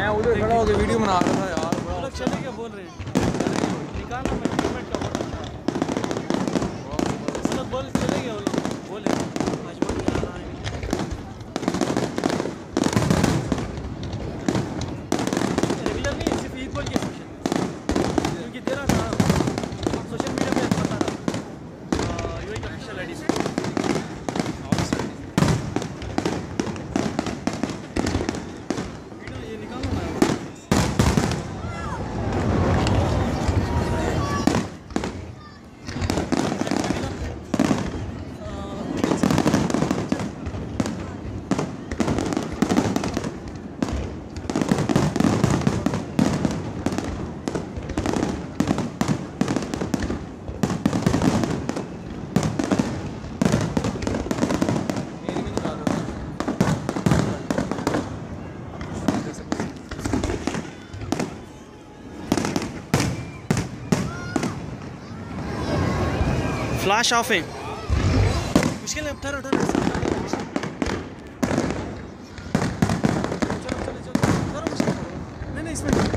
मैं उधर खड़ा होकर वीडियो बना रहा था यार। लोग चले क्या बोल रहे हैं निकालना पेमेंट का बहुत मतलब बोल चले गए बोले आज बोल रेगुलर नहीं सिर्फ ईद बोल के क्योंकि दे रहा था सोशल मीडिया पे बता रहा यूएई का ऑफिशियल आईडी से वीडियो ये निकालो ना फ्लैश ऑफ है मुश्किल है उठा नहीं इसमें